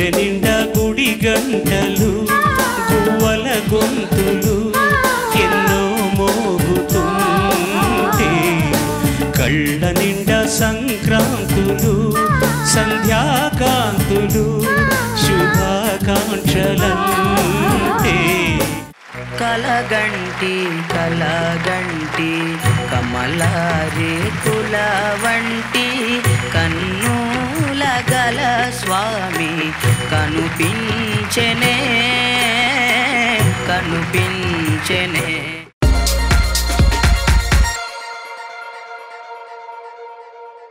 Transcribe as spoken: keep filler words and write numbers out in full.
గుండె నిండా గుడి గంటలు గువ్వల గొంతులు ఎన్నో మోగుతుంటే కళ్ళ నిండా సంక్రాంతులు సంధ్యాకాంతులు శుభాకాంక్షలంటే కలగంటి కలగంటి కమలారే కుల వంటి కన్నుల గల స్వామి కనుపించెనే కనుపించెనే